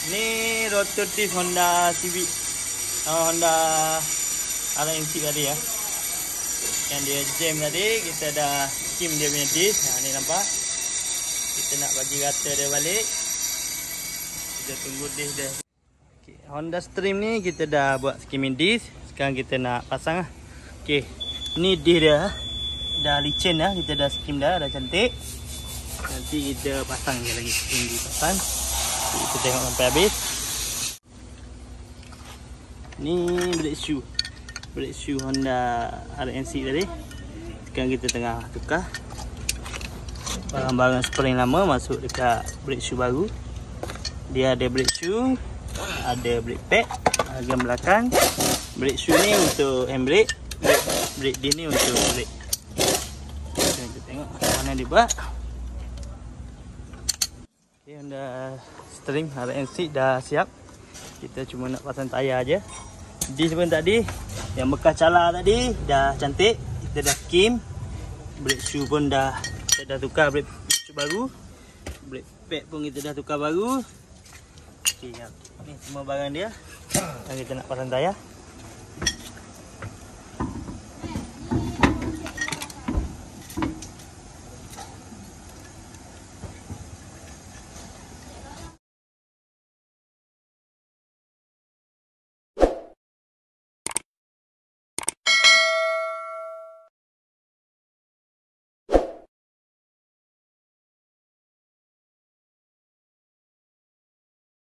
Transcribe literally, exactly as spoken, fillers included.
Ni rotatif Honda Civic, oh, Honda R M C tadi ya. Yang dia jam tadi, kita dah skim dia punya disc. Nah, ni nampak. Kita nak bagi rata dia balik. Kita tunggu disc dia. Okay, Honda Stream ni kita dah buat skimming disc. Sekarang kita nak pasang lah. Okay, ni disc dia. Dah licin dah, kita dah skim dah, dah cantik. Nanti kita pasang dia lagi, tunggu pasang. Kita tengok sampai habis. Ni brake shoe, brake shoe Honda R M C tadi. Sekarang kita tengah tukar barang-barang spring lama masuk dekat brake shoe baru. Dia ada brake shoe, ada brake pad bahagian belakang. Brake shoe ni untuk handbrake, brake, brake disc ni untuk brake. Kita tengok mana dia buat. Okay, Honda Stream R M C dah siap. Kita cuma nak pasang tayar aja. Disc pun tadi yang bekas cala tadi dah cantik. Kita dah skim. Brake shoe pun dah kita dah tukar brake shoe baru. Brake pad pun kita dah tukar baru. Okey, ni semua barang dia. Dan kita nak pasang tayar.